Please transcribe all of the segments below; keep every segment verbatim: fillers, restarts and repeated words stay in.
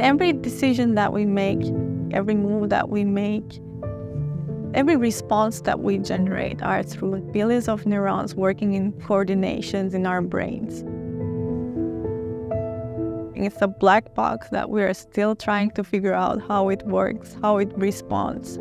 Every decision that we make, every move that we make, every response that we generate are through billions of neurons working in coordinations in our brains. It's a black box that we are still trying to figure out how it works, how it responds.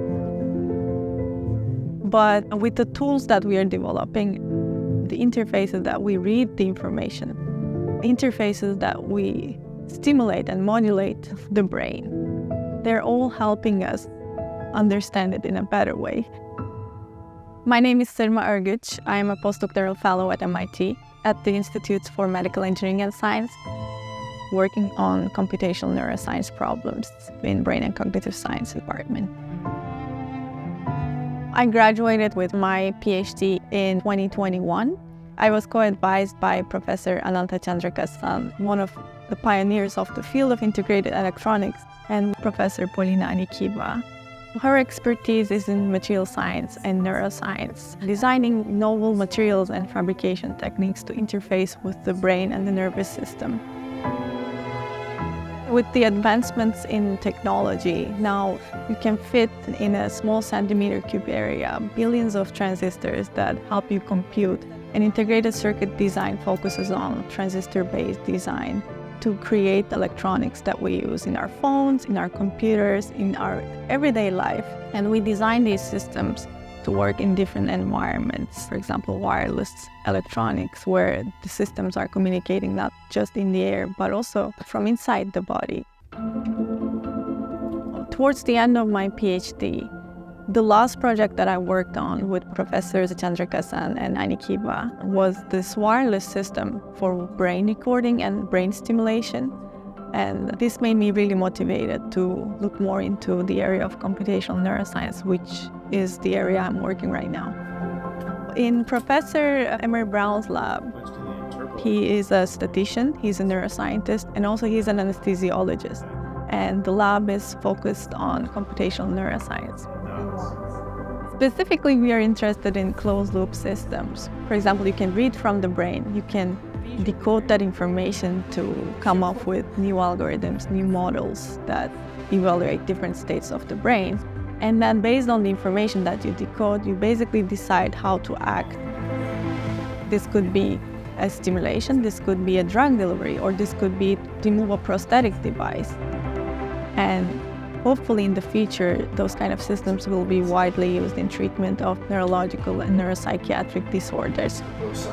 But with the tools that we are developing, the interfaces that we read the information, interfaces that we stimulate and modulate the brain, they're all helping us understand it in a better way. My name is Sirma Orguc. I am a postdoctoral fellow at M I T at the Institute for Medical Engineering and Science, working on computational neuroscience problems in brain and cognitive science department. I graduated with my PhD in twenty twenty-one. I was co-advised by Professor Ananta Chandrakasan, one of the pioneers of the field of integrated electronics, and Professor Polina Anikiba. Her expertise is in material science and neuroscience, designing novel materials and fabrication techniques to interface with the brain and the nervous system. With the advancements in technology, now you can fit in a small centimeter cube area billions of transistors that help you compute. An integrated circuit design focuses on transistor-based design to create electronics that we use in our phones, in our computers, in our everyday life. And we design these systems to work in different environments. For example, wireless electronics, where the systems are communicating not just in the air, but also from inside the body. Towards the end of my PhD, the last project that I worked on with Professors Chandrakasan and Anikiba was this wireless system for brain recording and brain stimulation. And this made me really motivated to look more into the area of computational neuroscience, which is the area I'm working right now. In Professor Emery Brown's lab, he is a statistician, he's a neuroscientist, and also he's an anesthesiologist. And the lab is focused on computational neuroscience. Specifically, we are interested in closed-loop systems. For example, you can read from the brain, you can decode that information to come up with new algorithms, new models that evaluate different states of the brain. And then based on the information that you decode, you basically decide how to act. This could be a stimulation, this could be a drug delivery, or this could be to remove a prosthetic device. And hopefully in the future, those kind of systems will be widely used in treatment of neurological and neuropsychiatric disorders.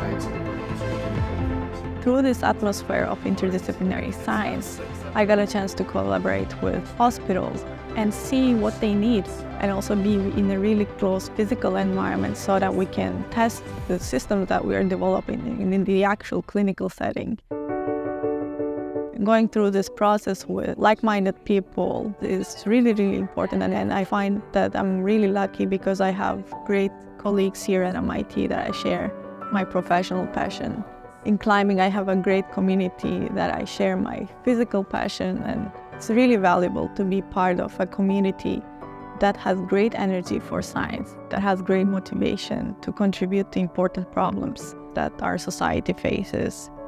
Through this atmosphere of interdisciplinary science, I got a chance to collaborate with hospitals and see what they need, and also be in a really close physical environment so that we can test the systems that we are developing in the actual clinical setting. Going through this process with like-minded people is really, really important, and, and I find that I'm really lucky because I have great colleagues here at M I T that I share my professional passion. In climbing, I have a great community that I share my physical passion, and it's really valuable to be part of a community that has great energy for science, that has great motivation to contribute to important problems that our society faces.